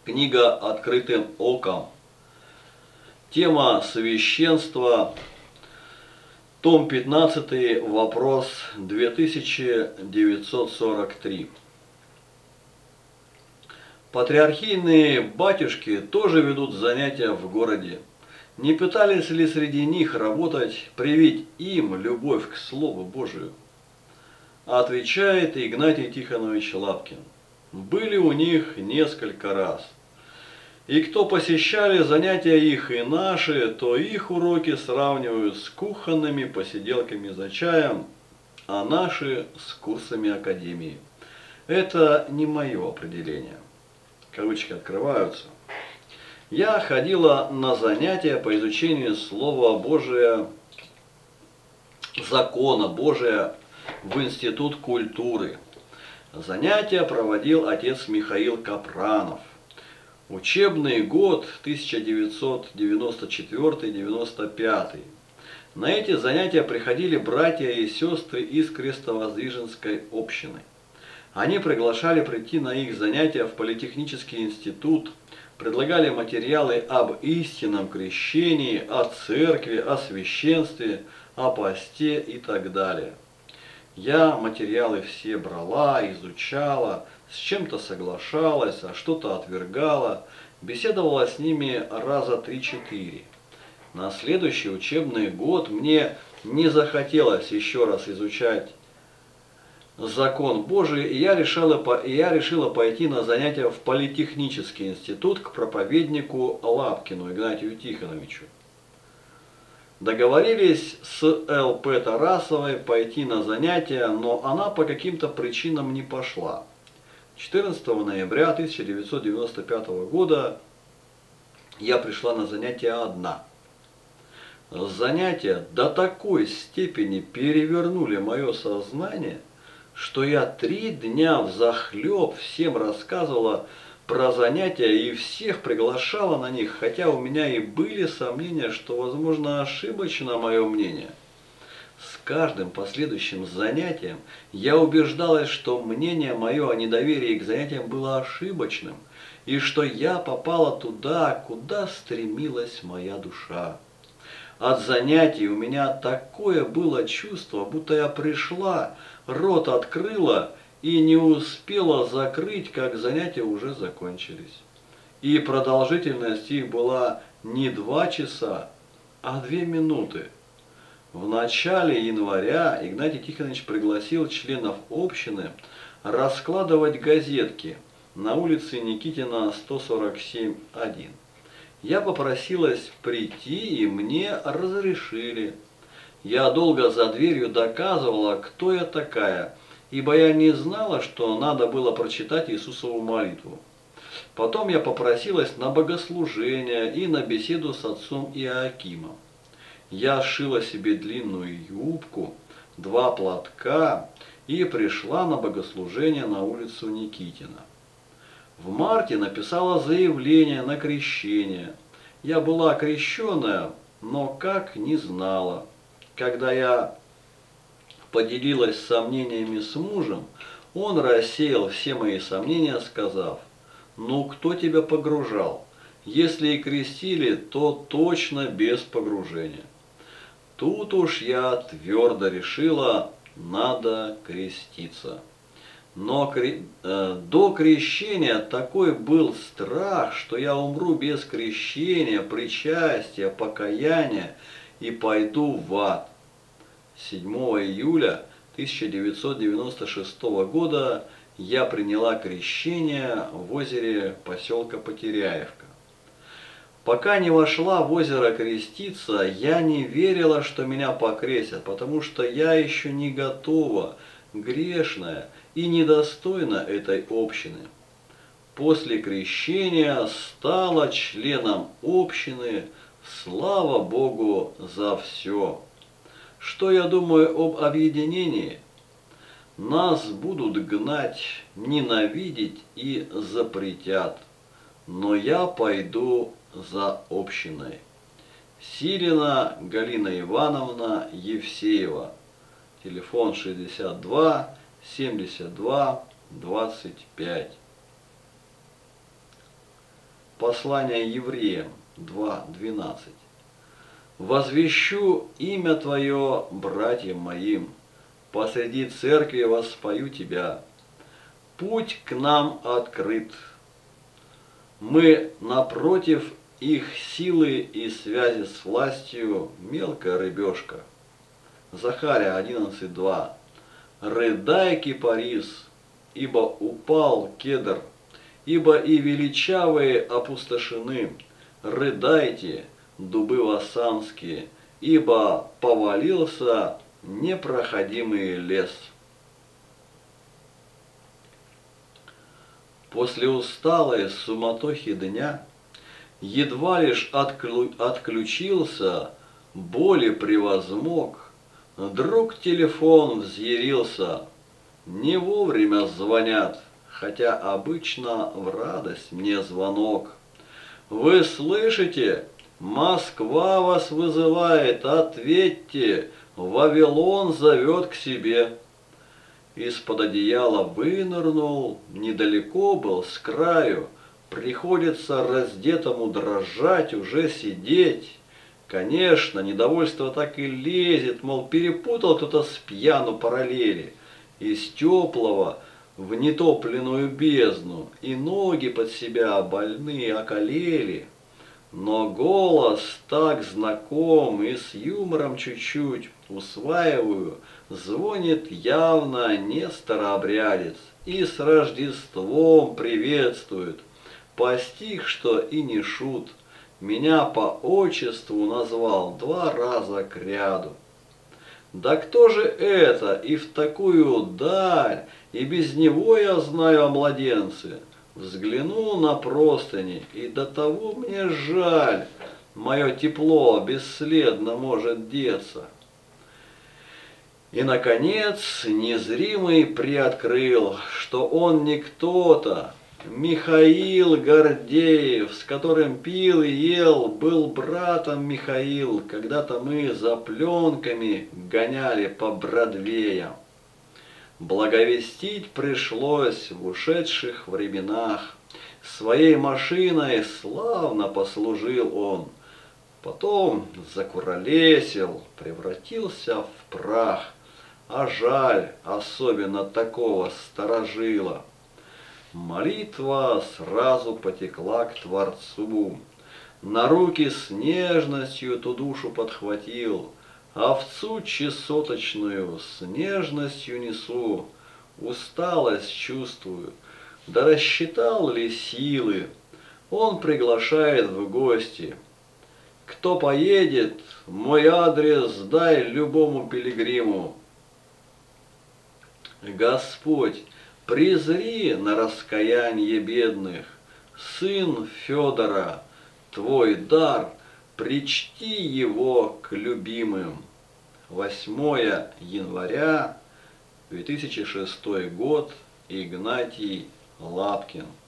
Книга «Открытым оком». Тема священства. Том 15, вопрос 2943. Патриархийные батюшки тоже ведут занятия в городе. Не пытались ли среди них работать, привить им любовь к Слову Божию? Отвечает Игнатий Тихонович Лапкин. Были у них несколько раз. И кто посещали занятия их и наши, то их уроки сравнивают с кухонными посиделками за чаем, а наши с курсами академии. Это не мое определение. Кавычки открываются. Я ходила на занятия по изучению Слова Божия, закона Божия в Институт культуры. Занятия проводил отец Михаил Капранов. Учебный год 1994-95. На эти занятия приходили братья и сестры из Крестовоздвиженской общины. Они приглашали прийти на их занятия в Политехнический институт, предлагали материалы об истинном крещении, о церкви, о священстве, о посте и так далее. Я материалы все брала, изучала, с чем-то соглашалась, а что-то отвергала, беседовала с ними раза 3-4. На следующий учебный год мне не захотелось еще раз изучать закон Божий, и я решила пойти на занятия в Политехнический институт к проповеднику Лапкину Игнатию Тихоновичу. Договорились с Л.П. Тарасовой пойти на занятия, но она по каким-то причинам не пошла. 14 ноября 1995 года я пришла на занятия одна. Занятия до такой степени перевернули мое сознание, что я 3 дня взахлеб всем рассказывала про занятия и всех приглашала на них, хотя у меня и были сомнения, что, возможно, ошибочно мое мнение. С каждым последующим занятием я убеждалась, что мнение мое о недоверии к занятиям было ошибочным, и что я попала туда, куда стремилась моя душа. От занятий у меня такое было чувство, будто я пришла, рот открыла и не успела закрыть, как занятия уже закончились. И продолжительность их была не 2 часа, а 2 минуты. В начале января Игнатий Тихонович пригласил членов общины раскладывать газетки на улице Никитина 147-1. Я попросилась прийти, и мне разрешили. Я долго за дверью доказывала, кто я такая, ибо я не знала, что надо было прочитать Иисусову молитву. Потом я попросилась на богослужение и на беседу с отцом Иоакимом. Я сшила себе длинную юбку, 2 платка и пришла на богослужение на улицу Никитина. В марте написала заявление на крещение. Я была крещенная, но как не знала. Когда я поделилась сомнениями с мужем, он рассеял все мои сомнения, сказав: «Ну, кто тебя погружал? Если и крестили, то точно без погружения». Тут уж я твердо решила, надо креститься. Но до крещения такой был страх, что я умру без крещения, причастия, покаяния и пойду в ад. 7 июля 1996 года я приняла крещение в озере поселка Потеряевка. Пока не вошла в озеро креститься, я не верила, что меня покрестят, потому что я еще не готова, грешная и недостойна этой общины. После крещения стала членом общины. Слава Богу за все. Что я думаю об объединении? Нас будут гнать, ненавидеть и запретят. Но я пойду за общиной. Силина Галина Ивановна Евсеева. Телефон 62 72 25. Послание евреям 2:12. Возвещу имя Твое братьям моим, посреди церкви воспою Тебя. Путь к нам открыт. Мы напротив их силы и связи с властью мелкая рыбешка. Захария 11:2. Рыдай, кипарис, ибо упал кедр, ибо и величавые опустошены. Рыдайте, дубы вассанские, ибо повалился непроходимый лес. После усталой суматохи дня едва лишь отключился, боли превозмог, вдруг телефон взъярился. Не вовремя звонят, хотя обычно в радость мне звонок. Вы слышите? Москва вас вызывает, ответьте, Вавилон зовет к себе. Из-под одеяла вынырнул, недалеко был, с краю. Приходится раздетому дрожать, уже сидеть. Конечно, недовольство так и лезет, мол, перепутал кто-то с пьяну параллели. Из теплого в нетопленную бездну, и ноги под себя больные околели. Но голос так знаком и с юмором чуть-чуть усваиваю, звонит явно не старообрядец и с Рождеством приветствует. Постиг, что и не шут, меня по отчеству назвал 2 раза кряду. Да кто же это и в такую даль, и без него я знаю о младенце. Взгляну на простыни, и до того мне жаль, мое тепло бесследно может деться. И, наконец, незримый приоткрыл, что он не кто-то. Михаил Гордеев, с которым пил и ел, был братом Михаил. Когда-то мы за пленками гоняли по Бродвеям. Благовестить пришлось в ушедших временах. Своей машиной славно послужил он. Потом закуролесил, превратился в прах. А жаль особенно такого старожила. Молитва сразу потекла к Творцу. На руки с нежностью ту душу подхватил. Овцу чесоточную с нежностью несу, усталость чувствую, да рассчитал ли силы, он приглашает в гости. Кто поедет, мой адрес дай любому пилигриму. Господь, презри на раскаяние бедных, сын Федора, твой дар, причти его к любимым. 8 января 2006 год. Игнатий Лапкин.